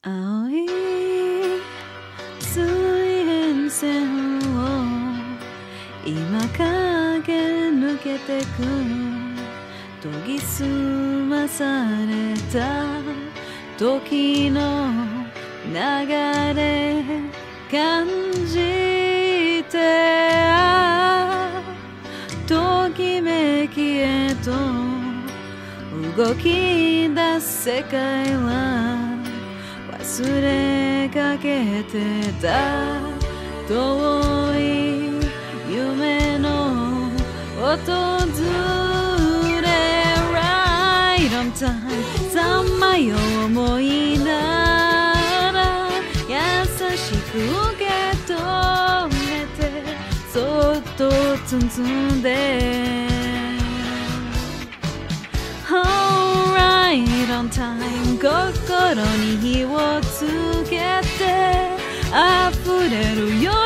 青い水平線を今駆け抜けてく研ぎ澄まされた時の流れ感じてときめきへと動き出す世界は忘れかけてた遠い夢の訪れ Right on time さまよう思いなら優しく受け止めてそっと包んで Alright on time 心に火をつけて溢れるよ